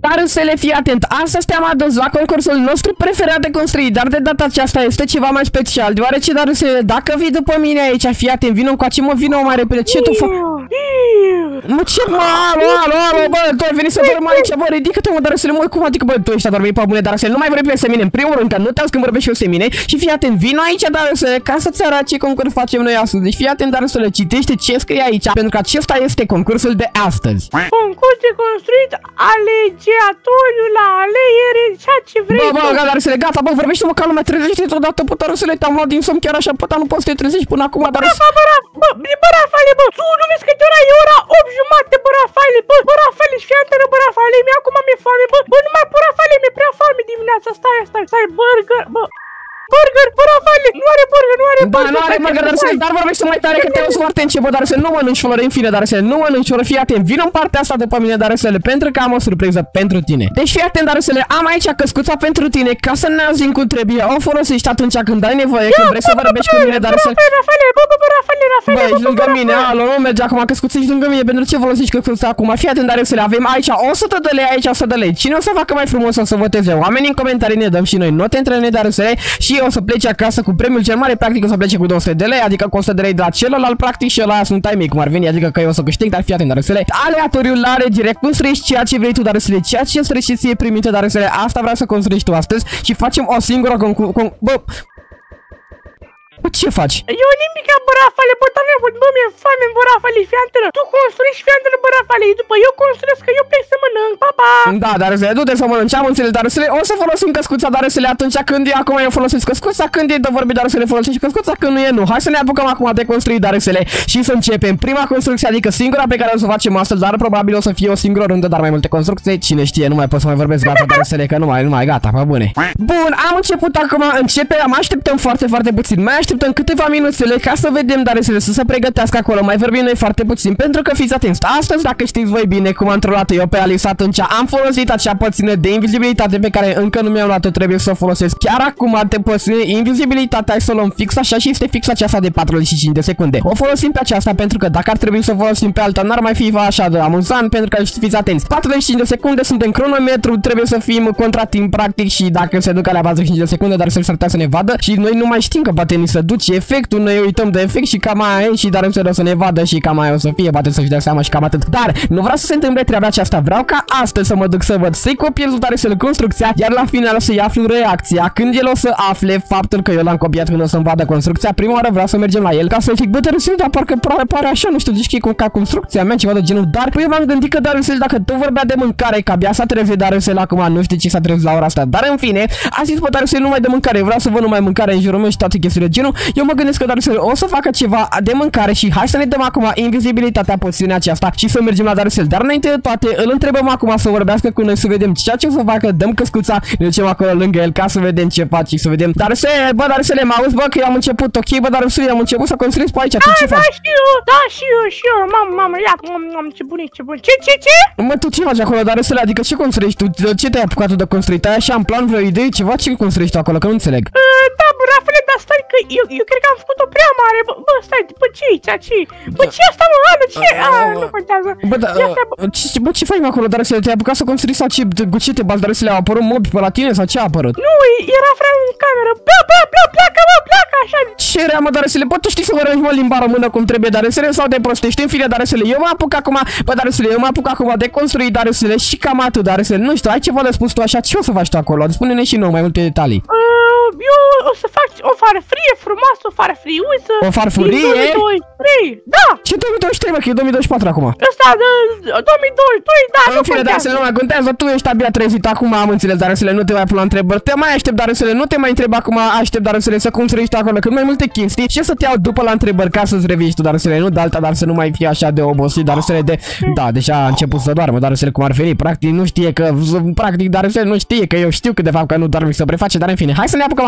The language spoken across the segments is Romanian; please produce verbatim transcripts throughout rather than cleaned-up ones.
Dar însele, fii atent, astăzi te-am adus la concursul nostru preferat de construit, dar de data aceasta este ceva mai special, deoarece, dar însele, dacă vii după mine aici, fii atent, vină încoace, mă, vină mai repede, ce tu faci? Mă, ce, mă, alo, alo, alo, bă, tu ai venit să dormi aici, bă, ridică-te, mă, dar însele, mă, cum adică, bă, tu ești adormit pe bune, dar însele, nu mai vorbi pe semine, în primul rând, că nu te-auzi când vorbești pe semine, și fii atent, vină aici, dar însele, ca să-ți arăt ce concurs facem noi astăzi, deci fii atent, dar însele, citește ce scrie aici, pentru că acesta este concursul de astăzi. Concurs de construit alegeatoriu la alegere, ceea ce vrei. Bă, bă, dar însele, gata, bă, vorbește-mă ca lumea, trezește-te odată, bă, dar însele, te-am luat din somn chiar așa, bă, dar nu poți să te trezești până acum, dar însele. Bă, bă, bă, Rafale, bă, tu nu vezi că de ora e ora opt jumate, bă, Rafale, bă, bă, Rafale, și fii antenă, bă, Rafale, mi-a acum mi-e foame, bă, bă, nu mai, bă, Rafale, mi-e prea foame dimineața, stai, stai, stai, burger, bă. Burger, bă, Rafale, nu are burger, nu are burger. Ba, nu are burger, dar însele, dar vorbește mai tare că te auzi foarte încet, bă, dar însele, nu mănânci flori, în fine, dar însele, nu mănânci flori, fii atent, vină în partea asta după mine, dar însele, pentru că am o surpriză pentru tine. Deci fii atent, dar însele, am aici căscuța pentru tine, ca să ne auzim cum trebuie, o folosești atunci când ai nevoie, când vrei să vorbești cu mine, dar însele. Rafale, bă, bă, bă, Rafale, Rafale, bă, ești lângă mine, alo, nu merge acum, căscuță, ești lângă mine, pentru ce folosești căscuța acum? Fii atent, dar însele, avem aici o sută de lei, aici o sută de lei. Cine o să facă mai frumos o să voteze? Oamenii în comentarii ne dăm și noi note între noi, dar însele, și o să pleci acasă cu premiul cel mare, practic o să plece cu două sute de lei, adică cu o sută de lei de la celălalt, practic, și ăla sunt ai mei, cum ar veni, adică că eu o să câștig, dar fii atent, dar însele, aleatoriu la alegere, construiești ceea ce vrei tu, dar însele, ceea ce îți și ție primite, dar însele, asta vreau să construiești tu astăzi și facem o singură concurs, con bă, bă, ce faci? Eu nimic, bă, Rafale, bă, dar bă, mi-e foame, bă, Rafale, fii antenă, tu construiești, fii antenă, bă, Rafale, după eu construiesc, că eu plec să mănânc, pa, pa. Da, dar însele, du-te să mănânci, am înțeles, dar însele, o să folosim căscuța, dar însele, atunci când e, acum eu folosesc căscuța, când e de vorbit, dar însele, folosești căscuța, când nu e, nu. Hai să ne apucăm acum de construit, dar însele, și să începem prima construcție, adică singura pe care o să o facem astăzi, dar probabil o să fie o singură rundă, dar mai multe construcții, cine știe, nu mai pot să mai vorbesc, gata, dar însele, că nu mai, nu mai, gata, pe bune. Bun, am început acum, începe, mai așteptăm foarte, foarte puțin, mai așteptăm câteva minuțele ca să vedem, dar însele, să se pregătească acolo, mai vorbim noi foarte puțin, pentru că fiți atenți, astăzi, dacă știți voi bine cum am trolat eu pe Alice, atunci am folosit acea pățină de invizibilitate pe care încă nu mi-am luat-o, trebuie să o folosesc chiar acum, de pățină invizibilitate, hai să o luăm fix așa și este fix aceasta de patruzeci și cinci de secunde. O folosim pe aceasta pentru că dacă ar trebui să o folosim pe alta, n-ar mai fi așa de amuzant, pentru că fiți atenți, patruzeci și cinci de secunde, suntem cronometru, trebuie să fim contra timp practic și dacă se duc la patruzeci și cinci de secunde, dar să-l să ne vadă și noi nu mai știm că poate ni se duce efectul, noi uităm de efect și cam aia e, și dar însele o să ne vadă și cam aia o să fie, poate să-și dea seama și cam atât. Dar nu vreau să se întâmple treaba aceasta, vreau ca astăzi să mă duc să văd, să-i copii rezultatele, să-l construcția, iar la final o să-i aflu reacția, când el o să afle faptul că eu l-am copiat, când o să-mi vadă construcția, prima oară vreau să mergem la el ca să zic, bă, dar însele, dar parcă pare, pare așa, nu știu, zici că e ca construcția mea, ceva de genul, dar eu m-am gândit că dar însele, dacă tu vorbea de mâncare, că abia s-a trezit dar însele acum, nu știu ce s-a trezit la ora asta, dar în fine, a zis, bă, dar însele, numai de mâncare, vreau să văd numai mâncare în jurul meu și toate chestiile de genul, eu mă gândesc că dar însele, o să facă ceva de mâncare și hai să ne dăm acum invizibilitatea poțiunea aceasta și să mergem la Darusel. Dar înainte de toate, îl întrebăm acum să vorbească cu noi, să vedem ceea ce o să facă, dăm căscuța, ne ducem acolo lângă el ca să vedem ce face și să vedem. Darusel, bă, Darusel, mă auzi, bă, că eu am început, ok, bă, Darusel, am început să construiesc pe aici, tu ce faci? Da, și eu, da, și eu, și eu, mamă, mamă, ia, mamă, ce bunic, ce bunic, ce, ce, ce? Mă, tu ce faci acolo, Darusel, adică ce construiești tu, ce te-ai apucat de construit? Ai așa în plan vreo idee, ceva, ce construiești tu acolo, că nu înțeleg. Da, bă, Rafale, dar stai că eu, eu cred că am făcut-o prea mare, bă, bă, stai, bă, ce e aici, ce bă, ce asta, mă, Anu, ce? A, nu contează. Bă, da, ce, bă, ce faci acolo, Darusel, te-ai apucat să construi sau ce, cu ce te bagi, Darusel, au apărut mobi pe la tine sau ce a apărut? Nu, era frate în cameră, bă, bă, bă, pleacă, bă, pleacă, așa. Ce rea, mă, Darusel, bă, tu știi să vorbești, mă, limba română cum trebuie, Darusel, sau de prostești, în fine, Darusel, eu mă apuc acum, bă, Darusel, eu mă apuc acum de construit, Darusel, și cam atât, Darusel, nu știu, ai ceva de spus tu așa, ce o să faci tu acolo? Spune-ne și nouă mai multe detalii. Eu o să fac o farfurie frumoasă, o farfuriuță. O farfurie? două mii douăzeci și trei, da. Ce două mii douăzeci și trei, mă, că e două mii douăzeci și patru acum. Ăsta de două mii douăzeci și doi, da, nu fine, Darusel, nu mai contează, tu ești abia trezit acum, am înțeles, Darusel, nu te mai pun la întrebări. Te mai aștept, Darusel, nu te mai întreb acum, aștept, Darusel, să construiești acolo cât mai multe chestii și să te iau după la întrebări ca să-ți revii tu, Darusel, nu de alta, dar să nu mai fii așa de obosit, Darusel, de da, deja a început să doarmă, Darusel, cum ar veni, practic nu știe că practic Darusel nu știe că eu știu că de fapt că nu doarme și să preface, dar în fine, hai să ne apucăm acolo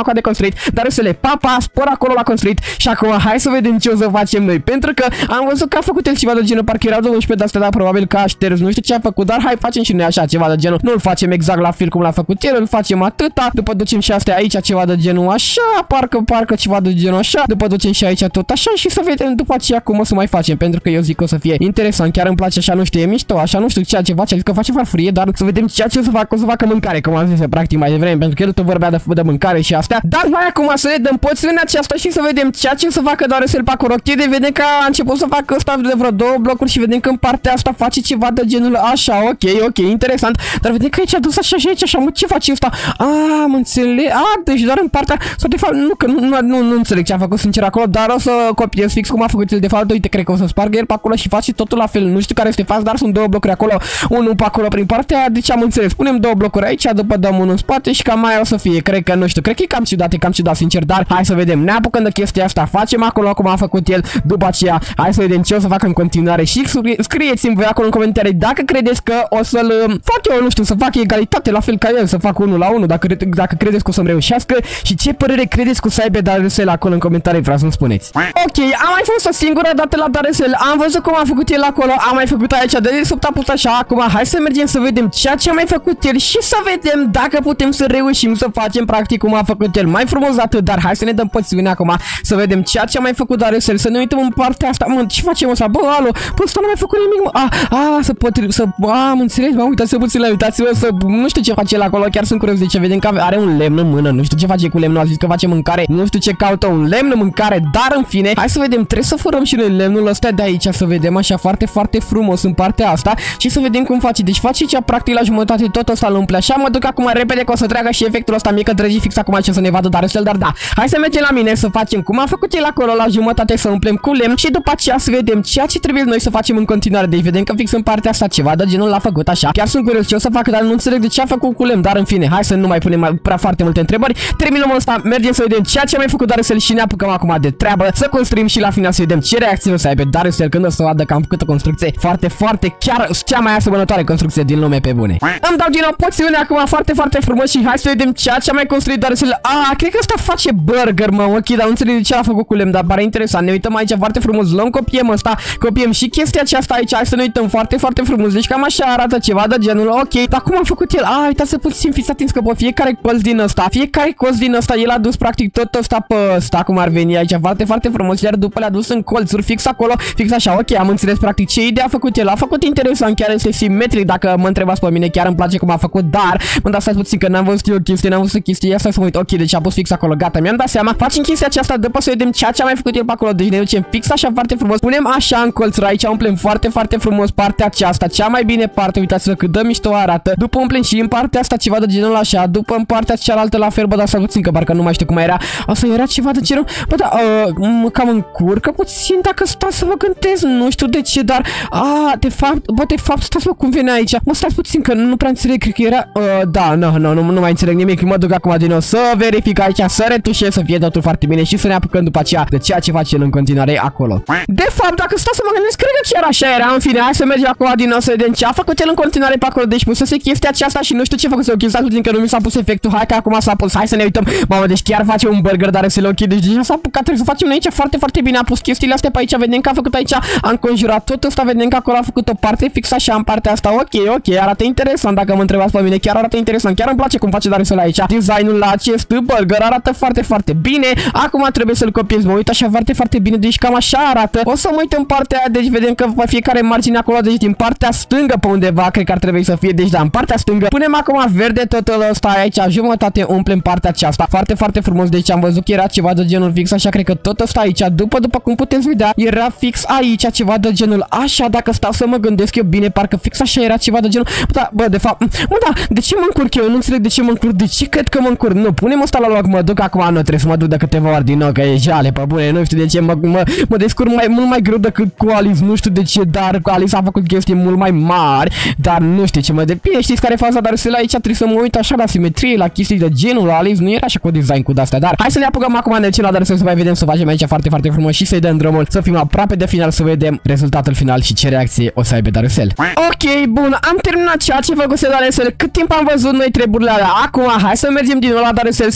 coa de construit. Dar să le papa, spor acolo la construit. Și acum hai să vedem ce o să facem noi. Pentru că am văzut că a făcut el ceva de genul, parcă erau douăsprezece de astea, dar probabil că a șters, nu știu ce a făcut, dar hai facem și noi așa ceva de genul. Nu-l facem exact la fel cum l-a făcut el, îl facem atâta. După ducem și astea aici ceva de genul așa, parcă parcă ceva de genul așa. După ducem și aici tot așa și să vedem după aceea cum o să mai facem, pentru că eu zic că o să fie interesant, chiar îmi place așa, nu știu, e mișto, așa, nu știu ceea ce face, adică face farfurie, dar să vedem ceea ce o să facă, o să facă mâncare, cum am zis practic mai devreme, pentru că el tot vorbea de, de mâncare și astea. Dar hai acum să ne dăm poțiunea aceasta și să vedem ceea ce o să facă doar să-l facă rochide. Vedem că a început să facă ăsta de vreo două blocuri și vedem că în partea asta face ceva de genul așa, ok, ok, interesant. Dar vedem că aici a dus așa și aici așa, mă, ce face ăsta? A, am înțeles, a, deci doar în partea, sau de fapt, nu, că nu, nu, nu, nu înțeleg ce a făcut sincer acolo, dar o să copiez fix cum a făcut el de fapt. Uite, cred că o să spargă el pe acolo și face totul la fel, nu știu care este faza, dar sunt două blocuri acolo, unul pe acolo prin partea, deci am înțeles, punem două blocuri aici, după dăm unul în spate și cam mai o să fie, cred că, nu știu, cred că e cam ciudat, e cam ciudat, sincer, dar hai să vedem, ne apucăm de chestia asta, facem acolo cum a făcut el, după aceea, hai să vedem ce o să facă în continuare și scrieți-mi voi acolo în comentarii dacă credeți că o să-l fac eu, nu știu, să fac egalitate la fel ca el, să fac unul la unul, dacă, dacă credeți că o să-mi reușească și ce părere credeți că o să aibă Darusel acolo în comentarii, vreau să-mi spuneți. Ok, am mai fost o singură dată la Darusel, am văzut cum a făcut el acolo, am mai făcut aici de dedesubt a pus așa, acum hai să mergem să vedem ceea ce a mai făcut el și să vedem dacă putem să reușim să facem practic cum a făcut el, mai frumos atât, dar hai să ne dăm poțiune acum, să vedem ceea ce a mai făcut Darusel, să ne uităm în partea asta, mă, ce facem ăsta, bă, alo, bă, ăsta nu a mai făcut nimic, mă, a, a, să pot, să, a, am înțeles, m-am uitat să puțin la uitați-vă, să, nu știu ce face el acolo, chiar sunt curios de ce, vedem că are un lemn în mână, nu știu ce face cu lemnul, a zis că face mâncare, nu știu ce caută un lemn în mâncare, dar în fine, hai să vedem, trebuie să furăm și noi lemnul ăsta de aici, să vedem așa foarte, foarte frumos în partea asta și să vedem cum face, deci face aici practic la jumătate tot ăsta îl umple, așa mă duc acum repede că o să treacă și efectul ăsta mică drăgi fix acum ce să ne vadă Darusel, dar da, hai să mergem la mine să facem cum a făcut el acolo la jumătate, să umplem cu lemn și după aceea să vedem ceea ce trebuie noi să facem în continuare, deci vedem că fix în partea asta ceva de genul l-a făcut așa, chiar sunt curios ce o să facă, dar nu înțeleg de ce a făcut cu lemn, dar în fine, hai să nu mai punem prea foarte multe întrebări, terminăm ăsta, mergem să vedem ceea ce a mai făcut Darusel și ne apucăm acum de treabă, să construim și la final să vedem ce reacție o să aibă Darusel când o să vadă că am făcut o construcție foarte, foarte, chiar cea mai asemănătoare construcție din lume pe bune. Îmi dau din nou poțiune acum foarte, foarte frumos și hai să vedem ceea ce a mai construit Darusel. A, cred că ăsta face burger, mă, ok, dar nu înțeleg de ce a făcut cu lemn, dar pare interesant. Ne uităm aici foarte frumos, luăm, copiem ăsta, copiem și chestia aceasta aici, hai să ne uităm foarte, foarte frumos. Deci cam așa arată ceva de genul, ok, dar cum a făcut el? A, uitați să puțin, fiți atenți că pe fiecare colț din ăsta, fiecare colț din ăsta, el a dus practic tot ăsta pe ăsta, cum ar veni aici, foarte, foarte frumos, iar după le-a dus în colțuri, fix acolo, fix așa, ok, am înțeles practic ce idee a făcut el, a făcut interesant, chiar este simetric, dacă mă întrebați pe mine, chiar îmi place cum a făcut, dar mă dați puțin că n-am văzut eu chestie, n-am văzut chestie, asta să mă uit, ok, deci a pus fix acolo, gata, mi-am dat seama, facem chestia aceasta, după să vedem ceea ce a mai făcut el pe acolo, deci ne ducem fix așa foarte frumos, punem așa în colțuri aici, umplem foarte, foarte frumos partea aceasta, cea mai bine parte, uitați-vă cât de mișto arată, după umplem și în partea asta ceva de genul așa, după în partea cealaltă la fel, bă, dar să puțin că parcă nu mai știu cum era, asta era ceva de genul, bă, da, uh, mă cam încurcă puțin dacă stați să vă gândesc, nu știu de ce, dar, a, de fapt, bă, de fapt, stați mă cum vine aici, mă, stați puțin că nu prea înțeleg, cred că era, uh, da, nu, nu, nu, nu mai înțeleg nimic, mă duc acum din nou să verific aici, să retușez, să fie totul foarte bine și să ne apucăm după aceea de ceea ce face el în continuare acolo. De fapt, dacă stați să mă gândesc, cred că chiar așa era, în fine, hai să mergem acum din nou să vedem ce a făcut el în continuare pe acolo, deci pusese chestia aceasta și nu știu ce a făcut, să ok, stați că nu mi s-a pus efectul, hai că acum s-a pus, hai să ne uităm, mamă, deci chiar face un burger, dar să le ok, deci deja s-a apucat, trebuie să facem aici foarte, foarte bine, a pus chestiile astea pe aici, vedem că a făcut aici, a înconjurat tot ăsta, vedem că acolo a făcut o parte fix așa în partea asta, ok, ok, arată interesant, dacă mă întrebați pe mine, chiar arată interesant, chiar îmi place cum face Darusel aici, designul la acest burger arată foarte, foarte bine, acum trebuie să-l copiez, mă uit așa foarte, foarte bine, deci cam așa arată, o să mă uit în partea aia, deci vedem că pe fiecare margine acolo, deci din partea stângă pe undeva, cred că ar trebui să fie, deci da, în partea stângă, punem acum verde totul ăsta aici, jumătate umplem partea aceasta, foarte, foarte frumos, deci am văzut că era ceva de genul fix așa, cred că tot ăsta aici, după, după cum puteți vedea, era fix aici ceva de genul așa, dacă stau să mă gândesc eu bine, parcă fix așa era ceva de genul, bă, da, bă, de fapt, mă, da, de ce mă încurc eu, nu înțeleg de ce mă încurc, de ce cred că mă încurc, nu, punem ăsta la loc, mă duc acum, nu, trebuie să mă duc de câteva ori din nou, că e jale, pe bune, nu știu de ce, mă, mă, mă descurc mai, mult mai greu decât cu Alice, nu știu de ce, dar cu Alice a făcut chestii mult mai mari, dar nu știu ce mă depinde, știți care e faza, dar să la aici trebuie să mă uit așa la simetrie, la chestii de genul, la Alice nu era așa cu design cu de-astea, dar hai să ne apucăm acum de ce la Darusel să mai vedem, să facem aici foarte, foarte frumos și să-i dăm drumul, să fim aproape de final, să vedem rezultatul final și ce reacție o să aibă Darusel. Ok, bun, am terminat ceea ce făcuse Darusel, cât timp am văzut noi treburile alea, acum hai să mergem din nou la Darusel,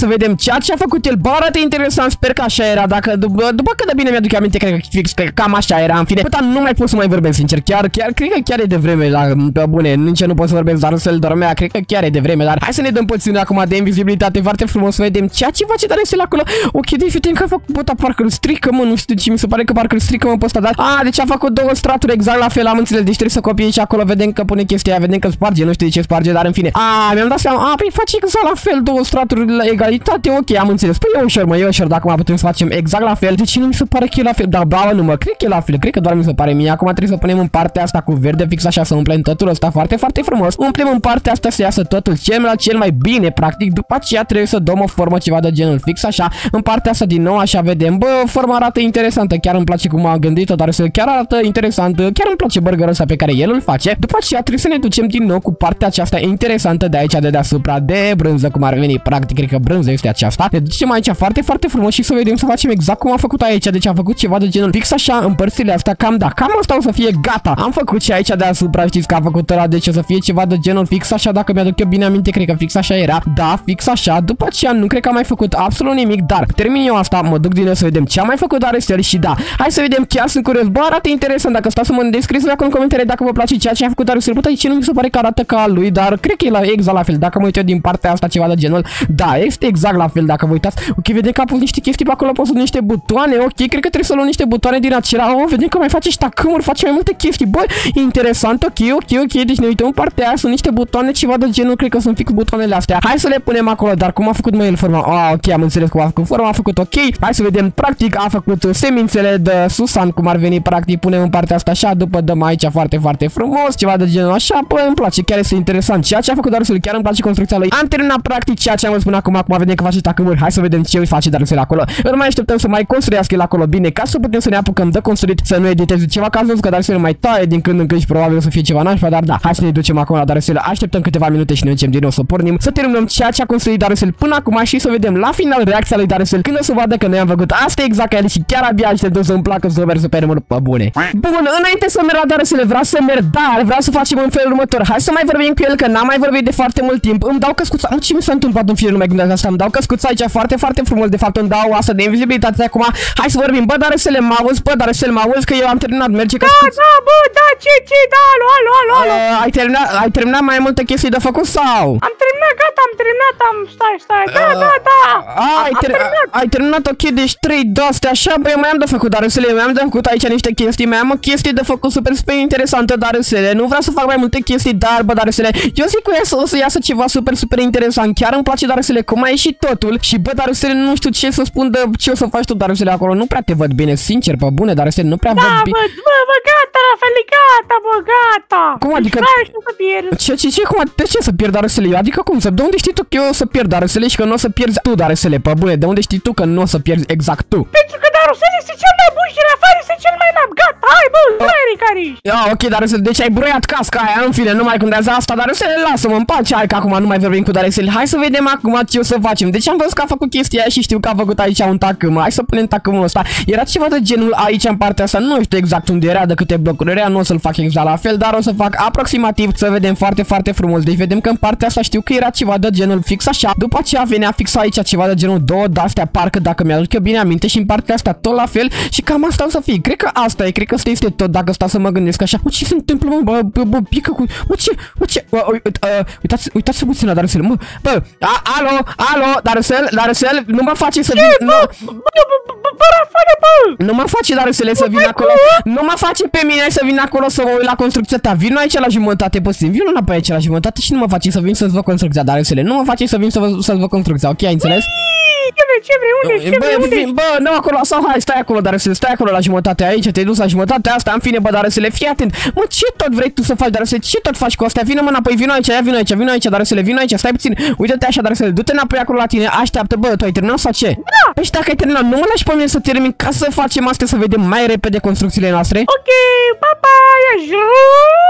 să vedem ceea ce a făcut el. Bă, arată interesant, sper că așa era. Dacă după, după cât de bine mi-aduc aminte, cred că fix că cam așa era. În fine, puta, nu mai pot să mai vorbesc, sincer. Chiar, chiar, cred că chiar e de vreme la pe bune. Nici nu pot să vorbesc, dar să-l dormea. Cred că chiar e de vreme, dar hai să ne dăm puțin acum de invizibilitate. Foarte frumos să vedem ceea ce face Darusel acolo. Ok, deci vedem că a făcut bota, parcă îl strică, mă, nu știu ce mi se pare că parcă îl strică, mă, pe ăsta, dar a, deci a făcut două straturi exact la fel, am înțeles. Deci trebuie să copie și acolo, vedem că pune chestia aia, vedem că sparge, nu știu de ce sparge, dar în fine. A, mi-am dat seama, a, păi face exact la fel, două straturi la egalitate, ok, am înțeles. Păi e ușor, mă, e ușor, dacă mai putem să facem exact la fel. Deci nu mi se pare că e la fel, dar ba, nu mă, cred că e la fel, cred că doar mi se pare mie. Acum trebuie să punem în partea asta cu verde, fix așa, să umplem totul ăsta foarte, foarte frumos. Umplem în partea asta să iasă totul cel la cel mai bine, practic. După aceea trebuie să dăm o formă ceva de genul fix așa. În partea asta din nou, așa vedem, bă, forma arată interesantă, chiar îmi place cum a gândit-o, dar chiar arată interesant, chiar îmi place burgerul ăsta pe care el îl face. După aceea trebuie să ne ducem din nou cu partea aceasta interesantă de aici, de deasupra, de brânză, cum ar veni, practic, cred că brânză este aceasta. Ne ducem aici foarte, foarte frumos și să vedem să facem exact cum a făcut aici, deci a făcut ceva de genul fix așa, în părțile astea, cam da, cam asta o să fie gata. Am făcut și aici deasupra, știți că a făcut ăla, deci o să fie ceva de genul fix așa, dacă mi-aduc eu bine aminte, cred că fix așa era. Da, fix așa. După aceea nu cred că am mai făcut absolut nimic, dar termin eu asta, mă duc din nou să vedem ce a mai făcut Darusel și da, hai să vedem, chiar sunt curios. Bă, arată interesant, dacă stați să mă descrieți acolo în comentarii dacă vă place ceea ce a făcut Darusel. Bă, ce nu mi se pare că arată ca a lui, dar cred că e la exact la fel. Dacă mă uit eu din partea asta ceva de genul, da, este exact la fel dacă vă uitați. Ok, vedem că a pus niște chestii pe acolo, pus niște butoane. Ok, cred că trebuie să luăm niște butoane din acela. Oh, vedem că mai face și tacâmuri, face mai multe chestii. Bă, interesant. Ok, ok, ok. Deci ne uităm în partea aia, sunt niște butoane ceva de genul, cred că sunt fix butoanele astea. Hai să le punem acolo, dar cum a făcut mai el forma? Ah, ok, am înțeles cum a făcut forma, a făcut ok. Hai să vedem, practic a făcut semințele de Susan, cum ar veni, practic punem în partea asta așa, după dăm aici foarte, foarte frumos, ceva de genul așa. Bă, îmi place, chiar este interesant. Ceea ce a făcut Darusel, chiar îmi place construcția lui. Am terminat practic ceea ce am spus acum, acum vedem că face tacâmuri. Hai să vedem ce îi face Darusel acolo. Îl mai așteptăm să mai construiască el acolo bine, ca să putem să ne apucăm de construit, să nu editeze ceva, ca că Darusel mai taie din când în când și probabil o să fie ceva nașpa, dar da, hai să ne ducem acum la Darusel. Așteptăm câteva minute și ne ducem din nou să pornim, să terminăm ceea ce a construit Darusel până acum și să vedem la final reacția lui Darusel când o să vadă că noi am făcut asta exact ca el și chiar abia așteptăm să-mi placă să merg pe urmă pe bune. Bun, înainte să merg la Darusel, vreau să merg, dar vreau să facem în felul următor. Hai să mai vorbim cu el, că n-am mai vorbit de foarte mult timp. Îmi dau căscuța. Mă, ce mi s-a întâmplat în fire, nu mai gândesc asta. Îmi dau căscuța aici foarte, foarte frumos. De fapt, îmi dau asta de invizibilitate acum. Hai să vorbim. Bă, Darusel, mă auzi? Bă, Darusel, mă auzi că eu am terminat. Merge căscuța. Da, da, bă, da, ce, ce, da, alo, alo, alo, alo. Uh, ai terminat, ai terminat mai multe chestii de făcut sau? Am terminat, gata, am terminat, am, stai, stai, da, Uh, da, da. A, ai, ter terminat. ai terminat, ok, deci trei de-astea, așa, bă, eu mai am de făcut, Darusel, mai am de făcut aici niște chestii, mai am o chestie de făcut super, super interesantă, Darusel, nu vreau să fac mai multe chestii, dar, bă, Darusel, eu zic că o să iasă ceva super, super interesant, chiar îmi place, Darusel, cum a ieșit totul și, bă, Darusel, nu știu ce să spun de ce o să faci tu, Darusel, acolo, nu prea te văd bine, sincer, pe bune, Darusel, nu prea Da, văd bine. bă, bă, bă, gata, Rafael, gata, bă, gata. Cum adică? Deci, să pierd. Ce, ce, ce, cum, de ce să pierd, Darusel? Adică cum, să, de unde știi tu că eu o să pierd, Darusel, și că nu o să pierzi tu, Darusel, pe bune, de unde știi tu că nu o să pierzi exact tu? Pentru că Darusel este cel mai bun și Rafael este cel mai nab. Gata, hai, bă, fraieri care ești. Ah, ok, Darusel, deci ai broiat casca aia, în fine, nu mai contează asta, Darusel, lasă-mă în pace, hai că acum nu mai vorbim cu Darusel. Hai să vedem acum ce o să facem. Deci am văzut că a făcut chestia aia și știu că a făcut aici un tacâm. Hai să punem tacâmul ăsta. Era ceva de genul aici în partea asta, nu știu exact unde era, de câte blocuri era, nu o să-l fac exact la fel, dar o să fac aproximativ să vedem foarte, foarte frumos. Deci vedem că în partea asta știu că era ceva de genul fix așa. După aceea venea fix aici ceva de genul două de-astea, parcă dacă mi-aduc eu bine aminte, și în partea asta tot la fel și cam asta o să fie. Cred că asta e, cred că asta este tot dacă stau să mă gândesc așa. Mă, ce se întâmplă, mă, bă, bă, bă pică cu... Mă, ce, mă, ce... Bă, uh, uitați, uitați puțin la Darusel, mă, bă, a, alo, alo, Darusel, Darusel, nu mă face să vin... Bă, bă, bă, bă, bă, Rafael, bă. Nu mă face, Darusel, să vin acolo. Nu mă face pe mine să vin acolo să mă uit la construcția ta. Vino aici la jumătate, puțin. Vino înapoi aici la jumătate și nu mă face să vin să-ți văd construcția, Darusel. Nu mă face să vin să-ți văd construcția, ok, ai înțeles? Ce vrei, ce vrei, unde, ce vrei, unde? Bă, nu acolo, sau hai, stai acolo, Darusel, stai acolo la jumătate aici, te-ai dus la jumătatea asta, în fine, bă, Darusel, fii atent. Mă, ce tot vrei tu să faci, Darusel? Ce tot faci cu astea? Vino mă înapoi, vino aici, ia, vino aici, vino aici, Darusel, vino aici, stai puțin. Uite-te așa, Darusel, du-te înapoi acolo la tine, așteaptă, bă, tu ai terminat sau ce? Da. Păi și dacă ai terminat, nu mă lași pe mine să termin ca să facem astea, să vedem mai repede construcțiile noastre? Ok, pa, pa, ia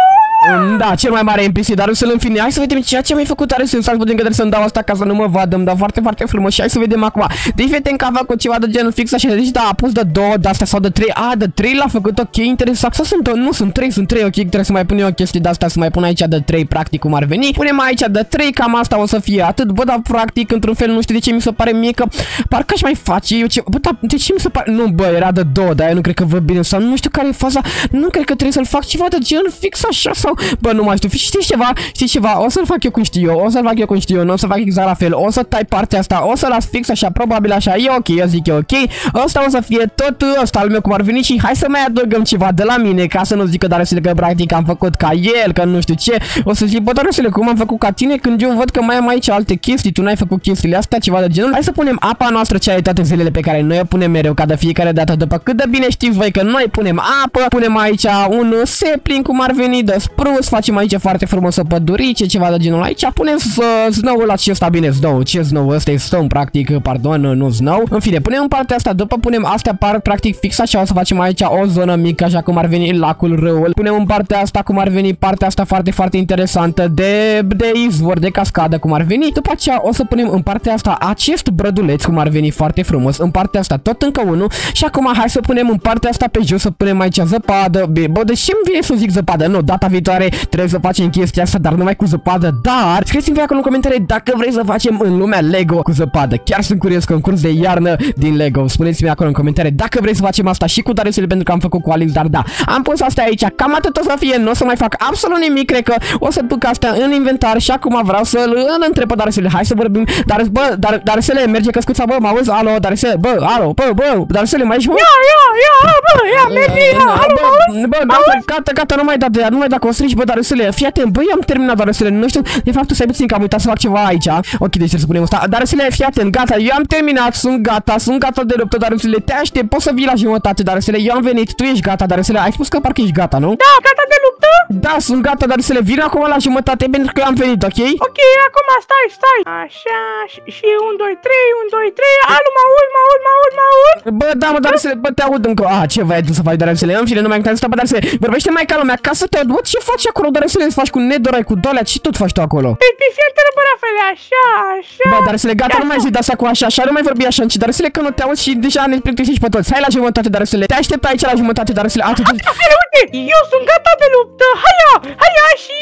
Da, cel mai mare N P C, dar să-l în fine. Hai să vedem ceea ce mi-ai făcut, Darusel. Să vedem că trebuie să-mi dau asta ca să nu mă vadă. Îmi dau foarte, foarte frumos și hai să vedem acum. Deci vedem că a făcut ceva de genul fix așa. Deci da, a pus de două de astea sau de trei. A, de trei l-a făcut, ok, interesant. Sau sunt două, nu, sunt trei, sunt trei, ok, trebuie să mai pun eu o chestie de asta, să mai pun aici de trei, practic, cum ar veni. Punem aici de trei, cam asta o să fie atât. Bă, dar practic, într-un fel, nu știu de ce mi se pare mie că parcă aș mai face eu ce... Bă, dar de ce mi se pare... Nu, bă, era de două, dar eu nu cred că văd bine sau nu știu care e faza. Nu cred că trebuie să-l fac ceva de genul fix așa sau... Bă, nu mai știu. Știți ceva? Știți ceva? O să-l fac eu cum știu eu. O să-l fac eu cum știu eu. Nu o să fac exact la fel. O să tai partea asta. O să las fix așa. Probabil așa. E ok. Eu zic e ok. Ăsta o să fie tot ăsta al meu cum ar veni și hai să mai adăugăm ceva de la mine ca să nu zică Darusele că practic am făcut ca el, că nu știu ce. O să zic, bă, Darusele, cum am făcut ca tine când eu văd că mai am aici alte chestii. Tu n-ai făcut chestiile astea, ceva de genul. Hai să punem apa noastră, cea de toate zilele pe care noi o punem mereu ca de fiecare dată. După cât de bine știți voi că noi punem apă, punem aici un sapling cum ar veni de spruce, facem aici foarte frumos o pădurice, ceva de genul aici. Punem snow-ul acesta, bine, snow, ce snow? Ăsta e stone, practic, pardon, nu snow. În fine, punem în partea asta, după punem astea par practic fix așa, o să facem aici o zonă mică, așa cum ar veni lacul, râul. Punem în partea asta, cum ar veni, partea asta foarte, foarte interesantă de, de izvor, de cascadă, cum ar veni. După aceea o să punem în partea asta acest brăduleț, cum ar veni, foarte frumos. În partea asta tot încă unul. Și acum hai să punem în partea asta pe jos, să punem aici zăpadă. Bine, bă, de ce îmi vine să zic zăpadă? Nu, data viitoare trebuie să facem chestia asta, dar numai cu zăpadă. Dar scrieți-mi acolo în comentarii dacă vrei să facem în lumea Lego cu zăpadă. Chiar sunt curios, concurs de iarnă din Lego. Spuneți-mi acolo în comentarii dacă vrei să facem asta și cu Darusele, pentru că am făcut cu Alex, dar da, am pus asta aici. Cam atât o să fie, nu o să mai fac absolut nimic, cred că o să duc asta în inventar și acum vreau să-l întreb pe Darusele. Hai să vorbim. Dar, bă, dar, Darusele, merge căscuța, bă, mă auzi? Alo, Darusele, bă, alo, bă, bă, Darusele, mai ești, bă? Ia, ia, ia, bă, ia, merge, ia, alo, mă auzi? Bă, gata, gata, nu mai da de ea, nu mai da că o strici, bă, Darusele, fii atent, băi, am terminat, Darusele, nu știu, de fapt, tu stai puțin că am uitat să fac ceva aici. Ok, deci trebuie să punem asta. Darusele, fii atent, gata, eu am terminat, sunt gata, sunt gata de luptă, Darusele, te aștept, poți să vii la jumătate, Darusele, eu am venit, tu ești gata, Darusele, ai spus că parcă ești gata, nu? Da, gata de luptă? Da, sunt gata, Darusele, vin acum la jumătate pentru că eu am venit, ok? Ok, acum stai, stai. Așa, și unu, doi, trei, unu, doi, trei, alu, mă aud, mă aud, mă aud, mă aud. Bă, da, mă, Darusele, bă, te aud încă. Ah, ce vrei tu să faci, Darusele? În fine, nu mai am să bă, Darusele, vorbește mai ca lumea, ca să te aud. Bă, ce faci acolo, Darusele? Îți faci cu netherite, cu dolea, ce tot faci tu acolo? Pe, pe fiecare bă, Rafael, așa, așa. Bă, Darusele, gata, nu mai zi de asta cu așa, așa, nu mai vorbi așa, ci Darusele, că nu te auzi și deja ne plictisiți pe toți. Hai la jumătate, Darusele, te aștept aici la jumătate, Darusele, atât. Rafael, uite, eu sunt gata de luptă, haia, haia și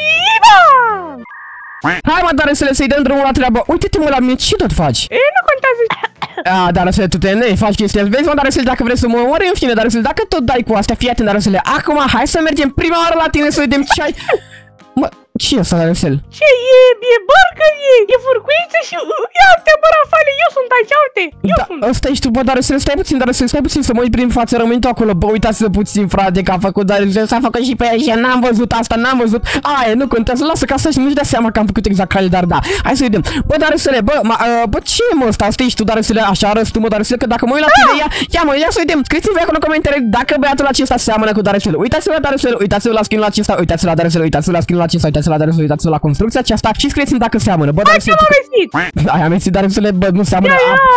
bam! Hai, mă, Darusele, să-i dăm drumul la treabă. Uite-te, mă, la mine, ce tot faci? E, nu contează. Ah, Darusele, tu te ne faci chestia. Vezi, mă, Darusele, dacă vrei să mă omori, în fine, Darusele, dacă tot dai cu astea, fii atent, Darusele. Acum, hai să mergem prima oară la tine să vedem ce ai... Mă, ce e asta, Darusele? Ce e? E burger, e, e furcuiță și... Ia uite, bă, Rafael, eu sunt aici, uite, eu da, sunt. Ăsta ești tu, bă, Darusele, stai puțin, Darusele, stai puțin să mă uit prin față, rămâi tu acolo. Bă, uitați-vă puțin, frate, că a făcut Darusele, s-a făcut și pe aici, n-am văzut asta, n-am văzut. Aia, nu contează, lasă ca să nu-și dea seama că am făcut exact ca el, dar da. Hai să vedem. Bă, Darusele, bă, ma, uh, bă, ce e, mă, ăsta? Asta ești tu, Darusele, așa arăți tu, mă, Darusele, că dacă mă uit la tine, ia, ia, mă, ia să vedem. Scrieți-mi acolo în comentarii dacă băiatul acesta seamănă cu Darusele. Uitați-vă la Darusele, uitați-vă la skin-ul acesta, uitați-vă la Darusele, uitați-vă la skin-ul acesta, uitați-vă la Darusele, uitați-vă la construcția aceasta și scrieți-mi dacă seamănă. Bă, Darusele, ai amețit, Darusele, bă, nu seamănă.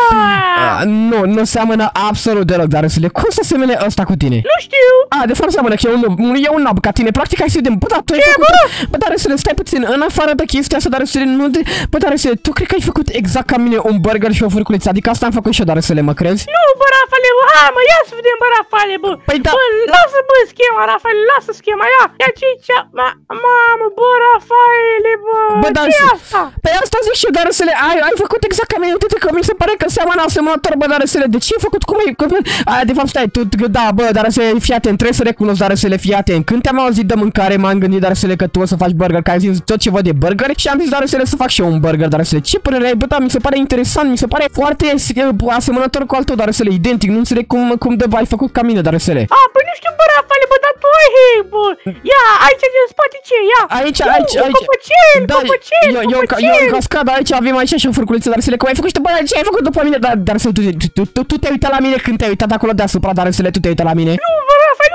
Uh, nu, nu seamănă absolut deloc, Darusele. Cum să semene ăsta cu tine? Nu știu. Ah, de fapt seamănă că e un, e un nab ca tine. Practic, hai să vedem. Bă, dar tu ai făcut... Bă, Darusele, stai puțin. În afară de chestia asta, Darusele, nu de... Bă, Darusele, tu cred că ai făcut exact ca mine un burger și o furculiță. Adică asta am făcut și eu, Darusele, mă crezi? Nu, bă, Rafael, hai, mă, ia să vedem, bă, Rafael, bă. Păi da. Bă, lasă, bă, schema, Rafael, lasă schema, ia. Ia ce ce ma, mamă, bă, Rafael, bă. Bă, ce Darusele, asta? Păi asta zic și eu, Darusele, ai, ai făcut exact ca mine. Uite că mi se pare că seamănă asemănător, bă, Darusele. De ce ai făcut? Cum ai... Aia, de fapt, stai, tu, da, bă, Darusele, fii atent, trebuie să recunosc, Darusele, fii atent. Când te-am auzit de mâncare, m-am gândit, Darusele, că tu o să faci burger, că ai zis tot ce văd de burger și am zis, Darusele, să fac și eu un burger, Darusele. Ce părere ai? Bă, da, mi se pare interesant, mi se pare foarte asemănător cu al tău, Darusele, identic. Nu înțeleg cum, cum de ai făcut ca mine, Darusele. A, păi nu știu, bă, Rafael, bă, dar tu ai, hei, bă. Ia, aici din spate ce? Ia. Aici, eu, aici, aici. Copăcel, da, copăcel, eu, eu, copăcel. eu, în cascadă, aici avem aici și o furculiță, Darusele, cum ai făcut și bă, ce ai făcut după mine? Dar, Darusele, tu, tu, tu, tu te-ai uitat la mine când te-ai uitat acolo deasupra, Darusele, tu te-ai uitat la mine. Nu, bă, Rafael,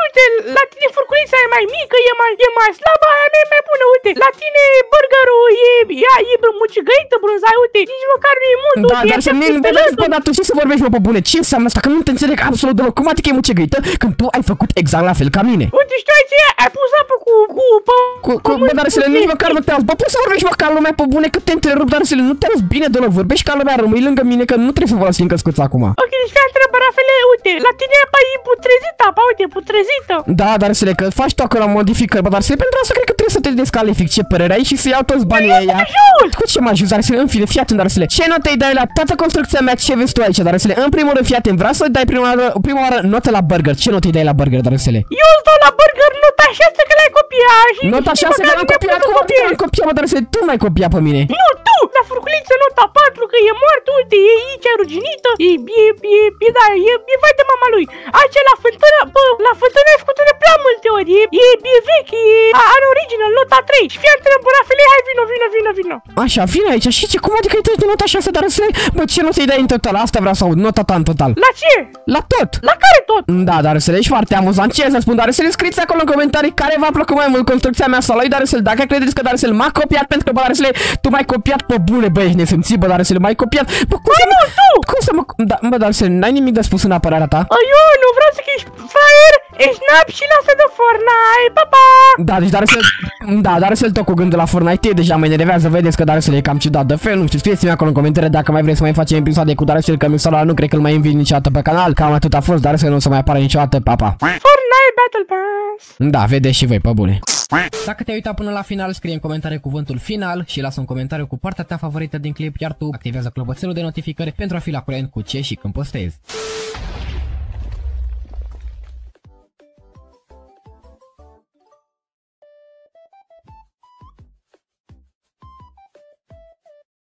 uite, la tine furculița e mai mică, e mai, e mai slabă, aia mea e mai bună, uite. La tine burgerul e, ea, e mucigăită, brânzai, uite, nici măcar nu e mult, da, uite, dar să nu bă, dar, bă, dar tu ce să vorbești, mă, pe bune? Ce înseamnă asta? Că nu te înțeleg absolut deloc. Cum adică e mucegăită când tu ai făcut exact la fel ca mine? Uite, știu ce ai pus apă cu, cu, pe, cu, cu, bă, dar să le nici măcar nu te auzi. Bă, poți să vorbești măcar lumea pe bune, că te întrerup, dar să le nu te auzi bine deloc. Vorbești ca lumea, rămâi lângă mine, că nu trebuie să folosim căscuța acum. Ok, deci fii întrebă, Rafele, uite, la tine apa e putrezită, apa, uite, e putrezită. Da, dar să le că faci tu acolo modificări, bă, dar să le pentru asta cred că trebuie să te descalific. Ce părere ai și să iau toți banii ăia. Cu ce mă ajuți, dar să le, în fine, fii atent, dar să le. Ce notă îi dai la toată construcția mea, ce vezi tu aici, dar să le. În primul rând, fii atent, vreau să dai prima oară, prima oară notă la burger. Ce notă îi dai la burger, dar să le. Eu îți dau la burger nota șase că l-ai copiat și nota șase că l-am copiat, cum am copiat, mă, dar să le, tu m-ai copiat pe mine. Nu, tu, la furculiță nota patru că e mort, uite, e aici ruginită, e, e, e, e, da, e, e vai de mama lui. Aici la fântână, bă, la fântână ai făcut de prea multe ori, e, e, e vechi, e, are original, nota trei. Și fii întrebă, Rafele, hai vino, vino, vino, vino. Așa, vine aici și ce, cum adică ai treci de nota șase, dar să le, bă, ce notă îi dai în total? Asta vreau să aud, nota ta în total. La ce? La tot. La care tot? Da, dar să le ești foarte amuzant. Ce să spun, dar să le scrieți acolo în comentarii care v-a plăcut mai mult construcția mea sau lui Darcel. Dacă credeți că Darcel m-a copiat, pentru că bă, Darcel, tu m-ai copiat pe bune, bă, ești nesimțit, bă, Darcel, m-ai copiat. Bă, cum să mă, cum să mă, da, bă, Darcel, n-ai nimic de spus în apărarea ta? Eu nu vreau să ești fraier, ești nap și lasă de Fortnite, pa, pa! Da, deci Darcel, da, Darcel tot cu gândul la Fortnite, deja mă enervează, vedeți că Darcel e cam ciudat de fel, nu știu, scrieți-mi acolo în comentarii dacă mai vreți să mai facem episoade cu Darcel, că mi-a nu cred că îl mai invit niciodată pe canal, cam atât a fost, Darcel nu o să mai apară niciodată, pa, pa. Fortnite Battle Pass! Da, vedeți și voi, pe bune. Dacă te-ai uitat până la final, scrie în comentarii cuvântul final și lasă un comentariu cu partea ta favorită din clip, iar tu activează clopoțelul de notificări pentru a fi la curent cu ce și când postezi.